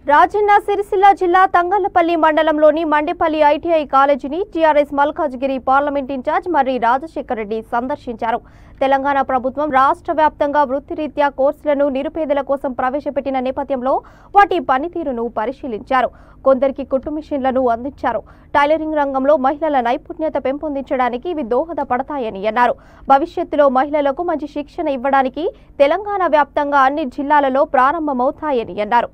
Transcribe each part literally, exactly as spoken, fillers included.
రాజన్న సిరిసిల్ల జిల్లా తంగళ్లపల్లి మండలంలోని మండెపల్లి ఐటీఐ కాలేజీని TRS Malkajgiri parliament incharge Marri Rajashekar Reddy సందర్శించారు. తెలంగాణ ప్రభుత్వం రాష్ట్ర వ్యాప్తంగా వృత్తిరీత్యా కోర్సులను నిరుపేదల కోసం ప్రవేశపెట్టిన నేపథ్యంలో వాటి పనితీరును పరిశీలించారు. కొందరికి కుట్టు మిషన్లను అందించారు. టైలరింగ్ రంగంలో మహిళల నైపుణ్యత పెంపొందించడానికి ఇవి దోహదపడతాయని అన్నారు. భవిష్యత్తులో మహిళలకు మంచి శిక్షణ ఇవ్వడానికి తెలంగాణ వ్యాప్తంగా అన్ని జిల్లాలలో ప్రారంభమవుతాయని అన్నారు.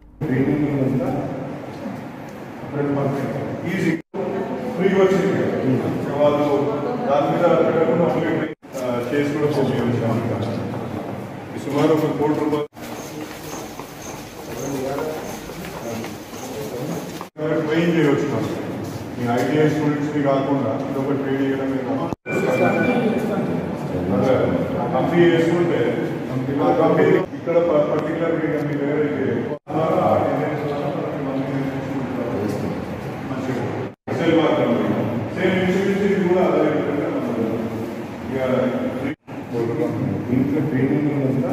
సుమారు ఒక కోటి రూపాయలు ట్రైన్ చేయవచ్చు. మీ ఐటీఐ స్టూడెంట్స్ని కాకుండా ఇది ఒక ట్రైన్ చేయడమే కంపెనీ చేసుకుంటే కంపెనీ ఇక్కడ పర్టికులర్ కంపెనీ వేరే సేమ్ ఇన్స్టిట్యూట్ ఇది కూడా అదే ఇంట్లో ట్రైనింగ్ ఉందా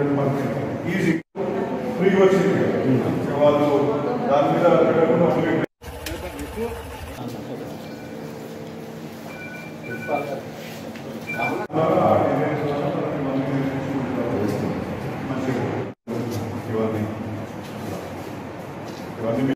ఈజీ ఫ్రీ వచ్చింది వాళ్ళు దాని మీద